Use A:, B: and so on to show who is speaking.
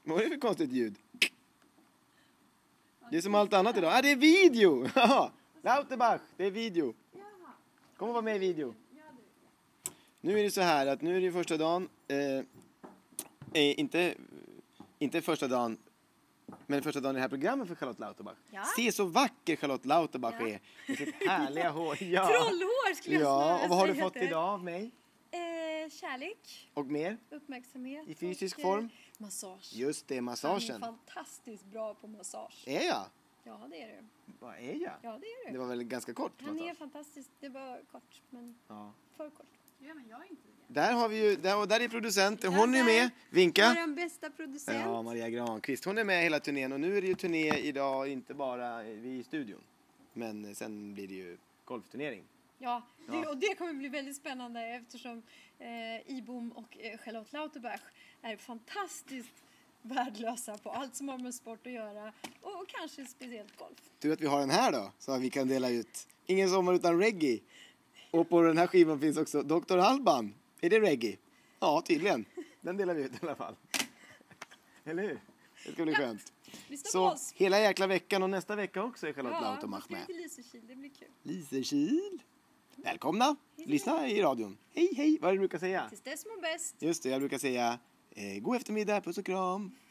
A: Vad är det för konstigt ljud? Det är som allt annat idag. Det är video! Lauterbach, det är video. Kom och vara med i video. Nu är det så här att nu är det första dagen. Inte första dagen, men första dagen i det här programmet för Charlotte Lauterbach.
B: Ja.
A: Se så vacker Charlotte Lauterbach är. Med sitt härliga hår. Ja.
B: Trollhår skulle jag snarare
A: Ja, och vad har du
B: säga
A: fått
B: det.
A: idag av mig?
B: Kärlek,
A: Och mer?
B: uppmärksamhet.
A: I fysisk
B: och,
A: form?
B: Massage.
A: Just det,
B: Han är
A: massagen.
B: fantastiskt bra på massage.
A: Är jag?
B: Ja, det är du.
A: Vad är jag?
B: Ja, det är
A: Det
B: du.
A: var väl ganska kort
B: Han är
A: massage?
B: fantastisk. Det var kort, men
A: Ja.
B: för kort.
C: Ja, men jag är inte det.
A: Där har vi ju, där är producenten.
B: Ja,
A: Hon är med. Vinka.
B: Vår bästa producent.
A: Ja, Maria Granqvist. Hon är med hela turnén och nu är det ju turné idag, inte bara vi i studion. Men sen blir det ju golfturnering.
B: Ja,
A: Ja.
B: och det kommer bli väldigt spännande eftersom Ibom och Charlotte Lauterbach är fantastiskt värdelösa på allt som har med sport att göra och kanske speciellt golf.
A: Tur att vi har den här då, så att vi kan dela ut. Ingen sommar utan reggae. Och på den här skivan finns också Dr. Alban. Är det reggae? Ja, tydligen. Den delar vi ut i alla fall. Eller hur? Det ska bli skönt.
B: Lyssna på
A: Så
B: oss.
A: hela jäkla veckan och nästa vecka också är Charlotte
B: Ja,
A: Lauterbach
B: vi
A: med.
B: ska till Lysekil, det blir kul.
A: Lysekil. Välkomna. Lyssna i radion. Hej, hej. Vad är det du brukar säga?
B: Tills dess må bäst.
A: Just det, jag brukar säga god eftermiddag, puss och kram.